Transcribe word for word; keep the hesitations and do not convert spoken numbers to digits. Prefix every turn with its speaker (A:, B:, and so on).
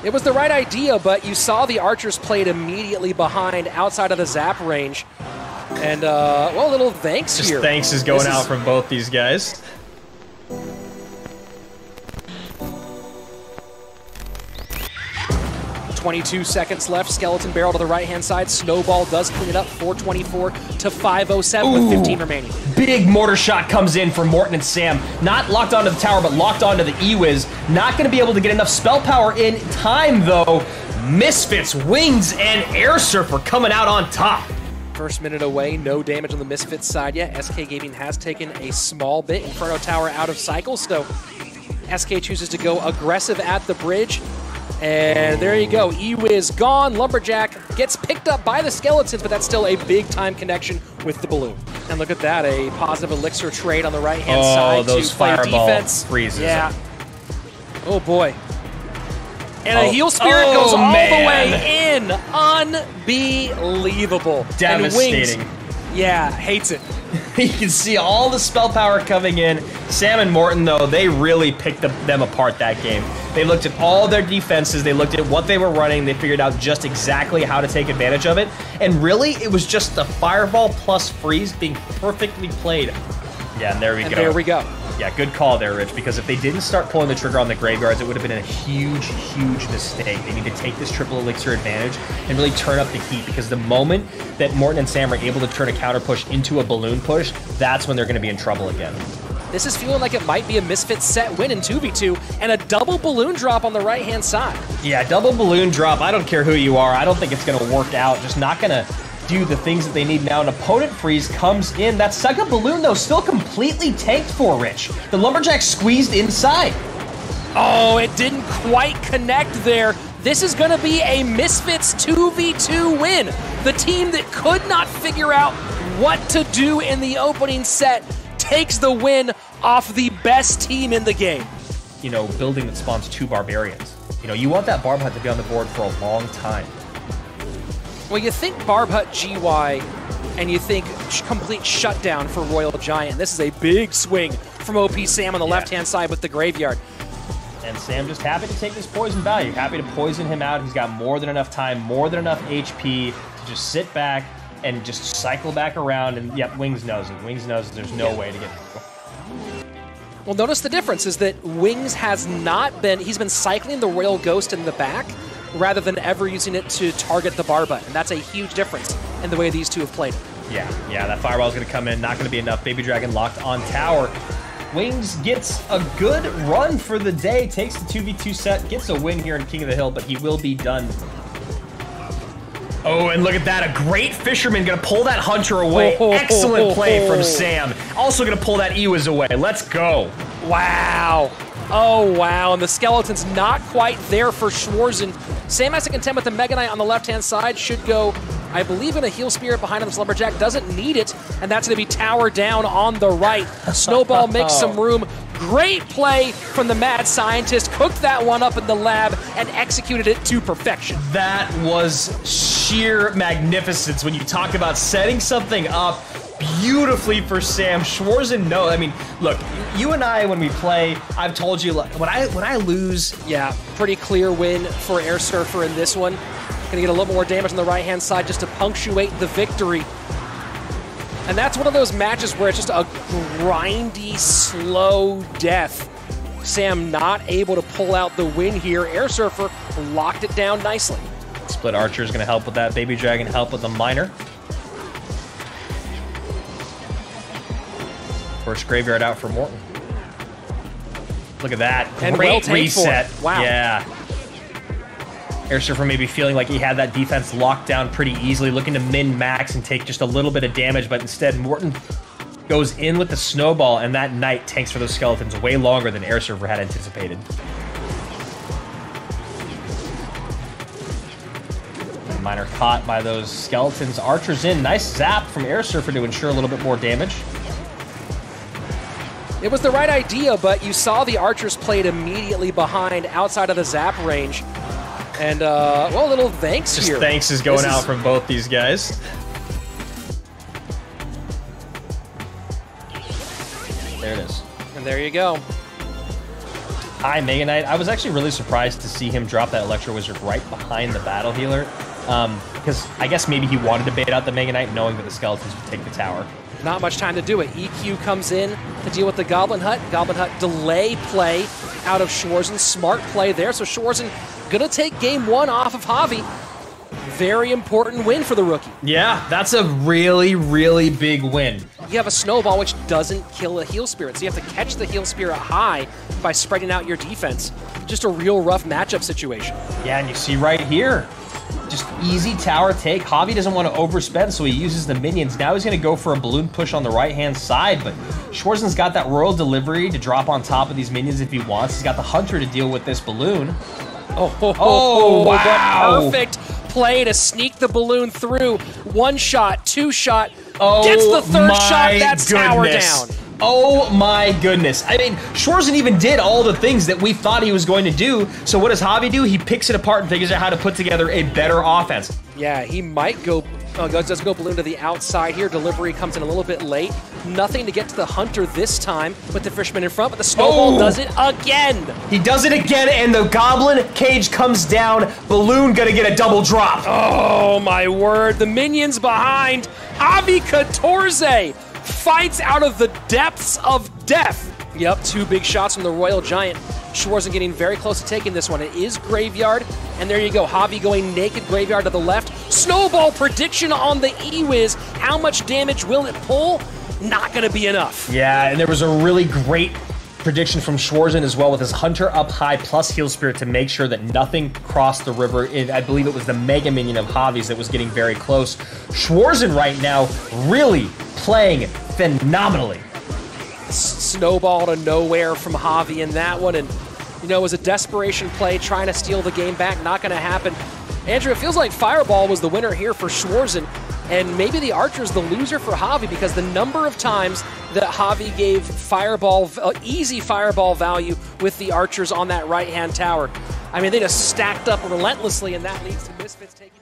A: It was the right idea, but you saw the archers played immediately behind outside of the zap range. And, uh, well, a little thanks
B: Just
A: here.
B: thanks is going
A: This
B: out
A: is...
B: from both these guys.
A: twenty-two seconds left. Skeleton barrel to the right-hand side. Snowball does clean it up. four twenty-four to five oh seven with fifteen remaining.
C: Big mortar shot comes in from Morten and Sam. Not locked onto the tower, but locked onto the E-Wiz. Not going to be able to get enough spell power in time, though. Misfits, Wings, and Air Surfer coming out on top.
A: First minute away, no damage on the Misfits side yet. S K Gaming has taken a small bit. Inferno Tower out of cycle, so S K chooses to go aggressive at the bridge. And there you go, E-Wiz gone. Lumberjack gets picked up by the Skeletons, but that's still a big-time connection with the balloon. And look at that, a positive elixir trade on the right-hand
B: oh,
A: side
B: those
A: to play
B: fireball
A: defense.
B: Freezes.
A: Yeah. Oh, boy. And
B: oh.
A: a heal spirit
B: oh,
A: goes all
B: man.
A: the way in. Unbelievable.
B: Devastating.
A: And Wings, yeah, hates it.
C: You can see all the spell power coming in. Sam and Morten, though, they really picked the, them apart that game. They looked at all their defenses. They looked at what they were running. They figured out just exactly how to take advantage of it. And really, it was just the fireball plus freeze being perfectly played. Yeah, and there we
A: and
B: go.
A: there we go.
B: Yeah, good call there, Rich, because if they didn't start pulling the trigger on the graveyards, it would have been a huge, huge mistake. They need to take this triple elixir advantage and really turn up the heat, because the moment that Morten and Sam are able to turn a counter push into a balloon push, that's when they're going to be in trouble again.
A: This is feeling like it might be a Misfits set win in two v two, and a double balloon drop on the right-hand side.
C: Yeah, double balloon drop. I don't care who you are. I don't think it's going to work out. Just not going to do the things that they need now. An opponent freeze comes in. That second balloon, though, still completely tanked for Rich. The Lumberjack squeezed inside.
A: Oh, it didn't quite connect there. This is going to be a Misfits two v two win. The team that could not figure out what to do in the opening set takes the win off the best team in the game.
B: You know, building that spawns two barbarians. You know, you want that Barb Hut to be on the board for a long time.
A: Well, you think Barb Hut G Y, and you think sh complete shutdown for Royal Giant. This is a big swing from O P Sam on the yeah. left-hand side with the Graveyard.
B: And Sam just happy to take this poison value, happy to poison him out. He's got more than enough time, more than enough H P to just sit back and just cycle back around. And yep, Wings knows it. Wings knows it. There's no yeah. way to get through.
A: Well, notice the difference is that Wings has not been, he's been cycling the Royal Ghost in the back rather than ever using it to target the Barba, and that's a huge difference in the way these two have played.
B: Yeah, yeah, that Fireball is going to come in, not going to be enough. Baby Dragon locked on tower. Wings gets a good run for the day, takes the two v two set, gets a win here in King of the Hill, but he will be done. Oh, and look at that, a great Fisherman going to pull that Hunter away.
A: Oh,
B: Excellent
A: oh,
B: play
A: oh.
B: from Sam. Also going to pull that E-Wiz away. Let's go.
A: Wow. Oh, wow, and the Skeleton's not quite there for Schwarzen. Sam has to contend with the Mega Knight on the left-hand side. Should go, I believe, in a Heal Spirit behind him. This Lumberjack doesn't need it, and that's going to be Tower down on the right. Snowball makes some room. Great play from the Mad Scientist. Cooked that one up in the lab and executed it to perfection.
C: That was sheer magnificence when you talk about setting something up beautifully for Sam. Schwarzen, no, I mean, look, you and I, when we play, I've told you, when I when I lose...
A: Yeah, pretty clear win for Air Surfer in this one. Gonna get a little more damage on the right-hand side just to punctuate the victory. And that's one of those matches where it's just a grindy, slow death. Sam not able to pull out the win here. Air Surfer locked it down nicely.
B: Split Archer is going to help with that. Baby Dragon help with the Miner. First Graveyard out for Morten. Look at that.
A: And
B: Great
A: well
B: reset.
A: For wow.
B: Yeah. Air Surfer maybe feeling like he had that defense locked down pretty easily, looking to min-max and take just a little bit of damage, but instead Morten goes in with the Snowball, and that Knight tanks for those Skeletons way longer than Air Surfer had anticipated. Miner caught by those Skeletons. Archer's in. Nice zap from Air Surfer to ensure a little bit more damage.
A: It was the right idea, but you saw the Archers played immediately behind outside of the zap range. And, uh, well, a little thanks
B: Just
A: here.
B: thanks is going
A: This
B: out
A: is...
B: from both these guys.
C: There it is.
A: And there you go.
B: high Mega Knight. I was actually really surprised to see him drop that Electro Wizard right behind the Battle Healer. Um, because I guess maybe he wanted to bait out the Mega Knight knowing that the Skeletons would take the tower.
A: Not much time to do it. E Q comes in to deal with the Goblin Hut. Goblin Hut delay play out of Schwarzen. Smart play there. So Schwarzen gonna take game one off of Javi. Very important win for the rookie.
B: Yeah, that's a really, really big win.
A: You have a Snowball which doesn't kill a Heal Spirit, so you have to catch the Heal Spirit high by spreading out your defense. Just a real rough matchup situation.
B: Yeah, and you see right here, just easy tower take. Javi doesn't want to overspend, so he uses the minions. Now he's going to go for a balloon push on the right-hand side, but Schwarzen's got that Royal Delivery to drop on top of these minions if he wants. He's got the Hunter to deal with this balloon.
A: Oh, oh,
B: oh wow.
A: Perfect play to sneak the balloon through. One shot, two shot,
B: oh,
A: gets the third shot, that's
B: goodness.
A: tower down.
B: Oh my goodness. I mean, Schwarzen even did all the things that we thought he was going to do. So what does Javi do? He picks it apart and figures out how to put together a better offense.
A: Yeah, he might go, uh, does go balloon to the outside here. Delivery comes in a little bit late. Nothing to get to the Hunter this time with the Fisherman in front, but the Snowball oh. does it again.
B: He does it again, and the Goblin Cage comes down. Balloon gonna get a double drop.
A: Oh my word, the minions behind. Javi Catorze fights out of the depths of death. Yep, two big shots from the Royal Giant. Schwarzen getting very close to taking this one. It is Graveyard, and there you go. Javi going naked, Graveyard to the left. Snowball prediction on the E-Wiz. How much damage will it pull? Not gonna be enough.
B: Yeah, and there was a really great prediction from Schwarzen as well with his Hunter up high plus Heal Spirit to make sure that nothing crossed the river. It, I believe it was the Mega Minion of Javi's that was getting very close. Schwarzen right now really playing phenomenally.
A: Snowball to nowhere from Javi in that one, and you know, it was a desperation play trying to steal the game back. Not going to happen. Andrew, it feels like Fireball was the winner here for Schwarzen, and maybe the Archer's the loser for Javi, because the number of times that Javi gave Fireball, uh, easy Fireball value with the Archers on that right-hand tower. I mean, they just stacked up relentlessly, and that leads to Misfits taking